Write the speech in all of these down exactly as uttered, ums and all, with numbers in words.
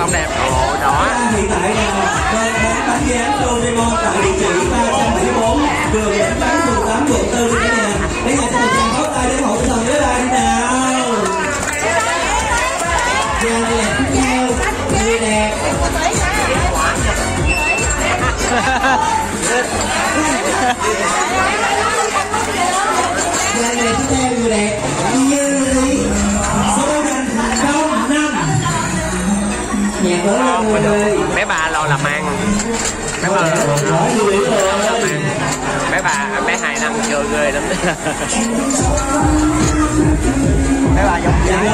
không đẹp. Ồ, đó. Hiện tại là đang bán bánh dán Doraemon tại địa chỉ ba trăm bảy mươi bốn đường Dẫn Bánh phường tám quận tư cả nhà. Bây giờ cho một tràng pháo tay để hậu thần với lại đi nào. Giờ đẹp tiếp theo, người đẹp. Giờ đẹp tiếp theo, người đẹp. Như Lý. Số danh không năm. Nhạc lớn mọi người. Bé bà lo làm ăn. Bé bà lo làm ăn. Bé bà, bé hai năm chơi ghê lắm. Bé bà giống trái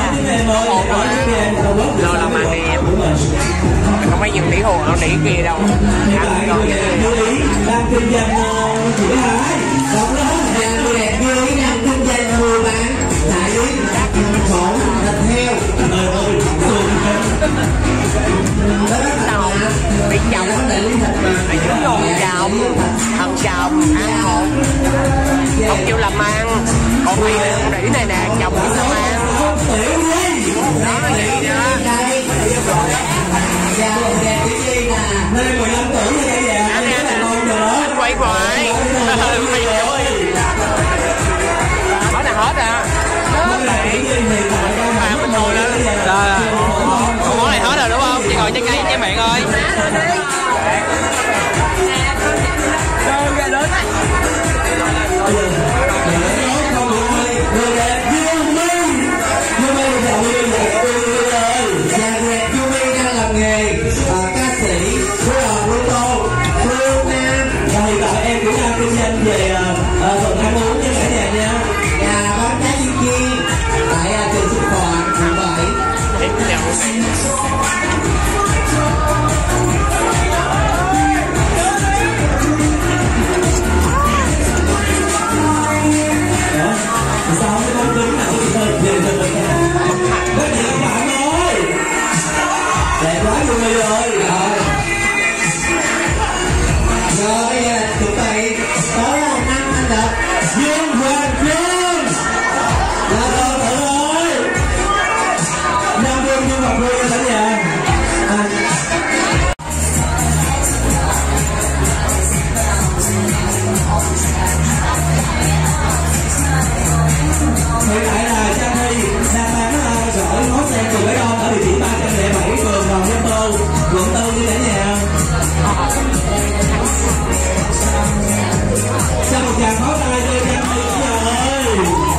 lo làm ăn đi em. Không phải dùng đĩ hồ, nó đĩ kia đâu. Hiện tại người đẹp Như Ý đang kinh doanh chữa hái. Còn đó là người đẹp Như Ý đang kinh doanh mua bán đại lý khổ thịt heo. Trời ơi, Tàu bị chồng ở dưới ngồi chồng thằng chồng ăn hồn không chịu làm ăn, còn mày con đĩ này nè chồng biết sao ăn đó vậy đó. Nơi mười lăm tuổi như vậy vậy. Anh em quay quay hết là hết à. À mình ngồi lên rồi con món này hết rồi đúng không? Chị ngồi trên cây trái miệng ơi. Kinh doanh về phần ăn uống cho cả nhà nha. Nhà bán cá chiên chiên tại trường Sinh Hoạt quận bảy. Sao cái con kính nào cũng hơi về rồi có gì các bạn ơi. Đẹp quá luôn rồi. Rồi rồi tụi mày đó là năm anh đợt Dương Hoàng Dương là rồi thử ơi năm Dương Dương Hoàng Dương cả nhà. Hiện tại là Trang Thi đang bán sỏi ngó sen từ Bãi Đông ở địa chỉ ba trăm lẻ bảy phường Hoàng Văn Tô quận tư đi cả nhà. Sao một tràng pháo tay cho Trang Thi cả nhà ơi.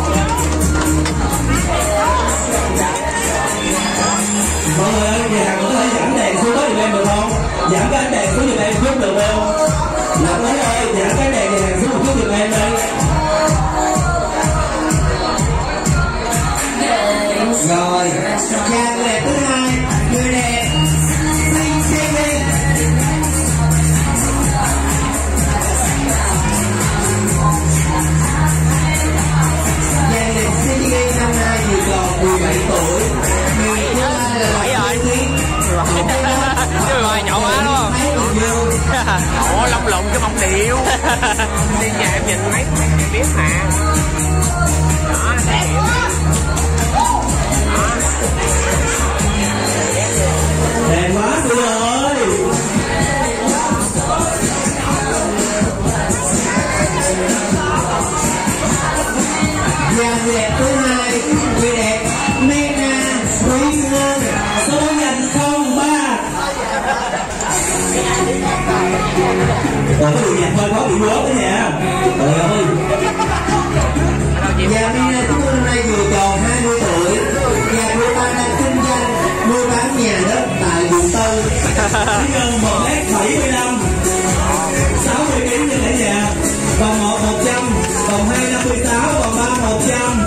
Mọi người ơi, nhà hàng có thể giảm đèn xuống có giùm em được không? Giảm cái ánh đèn xuống giùm em chút được không? Lặng lấy ơi, giảm cái đèn nhà hàng xuống một chút giùm em đi. Rồi, nhà người đẹp thứ hai, người đẹp Minh Sinh Minh. Nhà đẹp Sinh Minh năm nay thì còn mười bảy tuổi. Người thứ hai là bảy rồi. Chứ rồi nhậu quá đúng không? Ủa lông lụng cái bông điệu. Đi nhà em nhìn mấy em biết mà. Đó, đẹp. Đẹp quá cô ơi. Nhà người đẹp thứ hai, người đẹp Nena Quý Ngân số nhanh không ba. Còn cái đường nhạc hơi khó bị vớt đó nha. Trời ơi. Nhà Nena chúng tôi hôm nay vừa tròn hai mươi tuổi. Nhà cô ta đang kinh doanh mua bán nhà đất tại quận tư. Chỉ cần một mét bảy mươi lăm, sáu mươi ký cho cả nhà. Vòng một một trăm, vòng hai năm mươi sáu, vòng ba một trăm.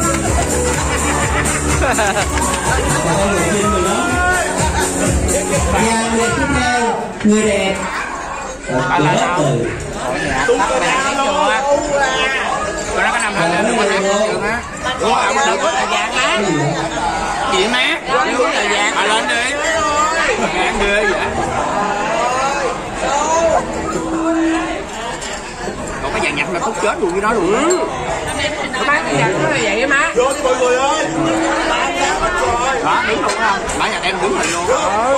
Con người chinh rồi đó. Nhà người tiếp theo, người đẹp. Bà là đâu? Đúng rồi đó. Rồi nó có nằm hàng lên nó có hát được á. Ủa ông đừng có thời gian má. Chị má, đừng có thời gian. Bà lên đi. Ngán ghê vậy. Còn cái dàn nhạc là khúc chết luôn với nó luôn. Má cái dàn nó là vậy á má. Vô đi mọi người ơi. Đó đứng luôn không? Má nhạc em đứng hình luôn.